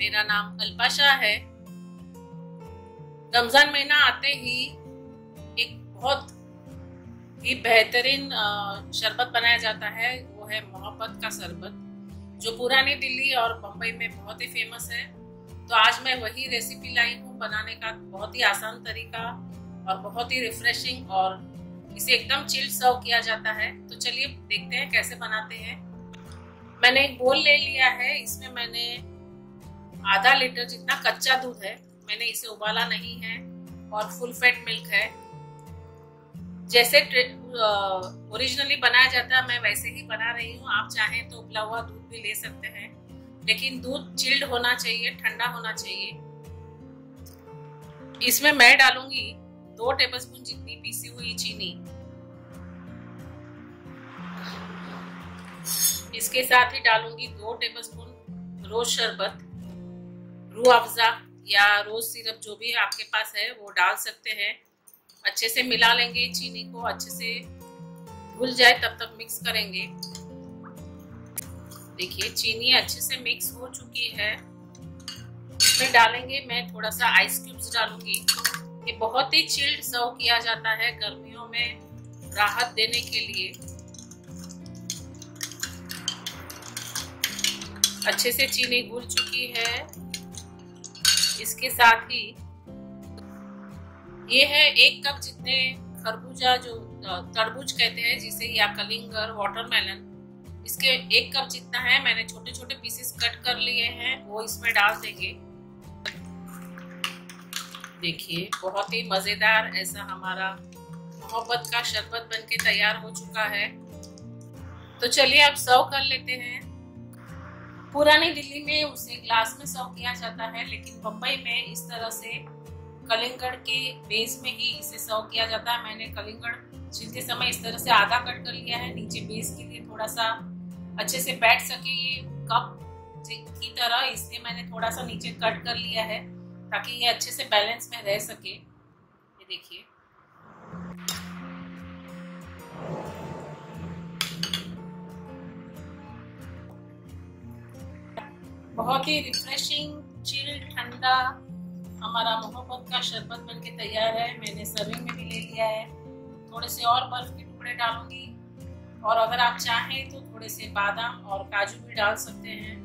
मेरा नाम अल्पा शाह है। रमजान महीना आते ही एक बहुत ही बेहतरीन शरबत बनाया जाता है, वो है मोहब्बत का शरबत, जो पुरानी दिल्ली और बम्बई में बहुत ही फेमस है। तो आज मैं वही रेसिपी लाई हूँ बनाने का, बहुत ही आसान तरीका और बहुत ही रिफ्रेशिंग, और इसे एकदम चिल्ड सर्व किया जाता है। तो चलिए देखते हैं कैसे बनाते हैं। मैंने एक बोल ले लिया है, इसमें मैंने आधा लीटर जितना कच्चा दूध है, मैंने इसे उबाला नहीं है, और फुल फैट मिल्क है। जैसे ओरिजिनली बनाया जाता है मैं वैसे ही बना रही हूँ। आप चाहें तो उबला हुआ दूध भी ले सकते हैं, लेकिन दूध चिल्ड होना चाहिए, ठंडा होना चाहिए। इसमें मैं डालूंगी 2 टेबलस्पून जितनी पीसी हुई चीनी। इसके साथ ही डालूंगी 2 टेबलस्पून रोज शरबत, रूह अफ़ज़ा या रोज सिरप जो भी आपके पास है वो डाल सकते हैं। अच्छे से मिला लेंगे, चीनी को अच्छे से घुल जाए तब तक मिक्स करेंगे। देखिए चीनी अच्छे से मिक्स हो चुकी है। इसमें डालेंगे मैं थोड़ा सा आइस क्यूब्स डालूंगी। ये बहुत ही चिल्ड सर्व किया जाता है गर्मियों में राहत देने के लिए। अच्छे से चीनी घुल चुकी है। इसके साथ ही ये है 1 कप जितने खरबूजा, जो तरबूज कहते हैं जिसे, या कलिंगर, वाटरमेलन, इसके 1 कप जितना है मैंने छोटे छोटे पीसेस कट कर लिए हैं, वो इसमें डाल देंगे। देखिए बहुत ही मजेदार ऐसा हमारा मोहब्बत का शरबत बनके तैयार हो चुका है। तो चलिए अब सर्व कर लेते हैं। पुरानी दिल्ली में उसे ग्लास में सर्व किया जाता है, लेकिन बम्बई में इस तरह से कलिंगड़ के बेस में ही इसे सर्व किया जाता है। मैंने कलिंगड़ छीलते समय इस तरह से आधा कट कर लिया है, नीचे बेस के लिए थोड़ा सा अच्छे से बैठ सके ये कप की तरह, इसलिए मैंने थोड़ा सा नीचे कट कर लिया है ताकि ये अच्छे से बैलेंस में रह सके। ये देखिए बहुत ही रिफ्रेशिंग, चिल, ठंडा हमारा मोहब्बत का शरबत बनके तैयार है। मैंने सर्विंग में भी ले लिया है। थोड़े से और बर्फ के टुकड़े डालूंगी, और अगर आप चाहें तो थोड़े से बादाम और काजू भी डाल सकते हैं।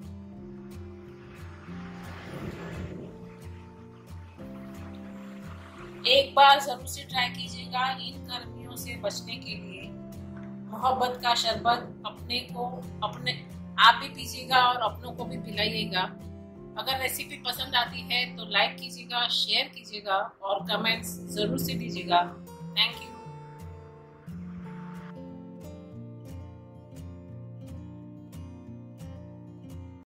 एक बार जरूर से ट्राई कीजिएगा इन गर्मियों से बचने के लिए। मोहब्बत का शरबत अपने आप भी पीजिएगा और अपनों को भी पिलाइएगा। अगर रेसिपी पसंद आती है तो लाइक कीजिएगा, शेयर कीजिएगा और कमेंट्स जरूर से दीजिएगा। Thank you.